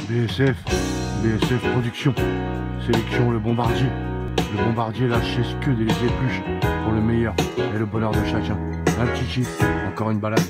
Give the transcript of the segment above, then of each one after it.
BSF Production, sélection le bombardier. Le bombardier lâche ses queues des épluches pour le meilleur et le bonheur de chacun. Un petit kiff, encore une balade.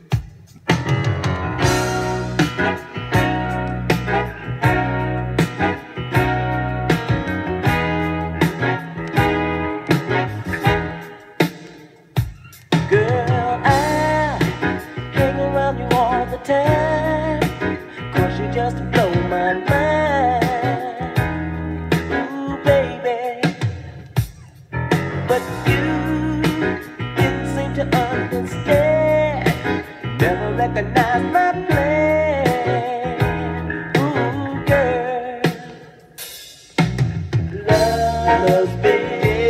Girl, I hang around you all the time, 'cause you just blow my mind. Ooh, baby, but you didn't seem to understand, never recognize my plan. Ooh, girl, love's been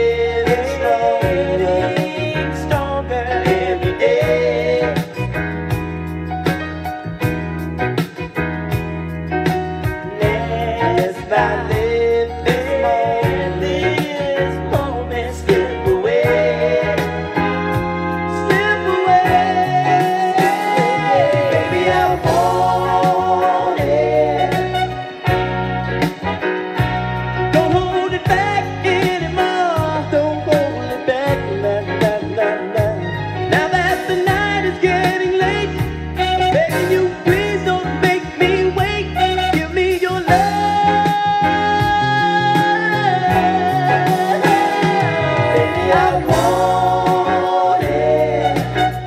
I live this moment, slip away, baby, I want it. Don't hold it back anymore, don't hold it back, now that the night is getting late, begging you please don't make me wait, give me your love. I want it.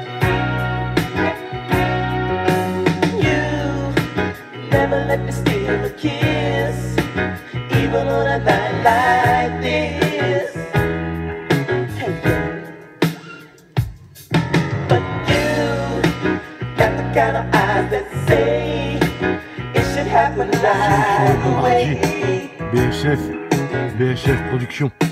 You never let me steal a kiss, even on a night like this. Hey, but you got the kind of eyes that say it should happen right away. BSF Production.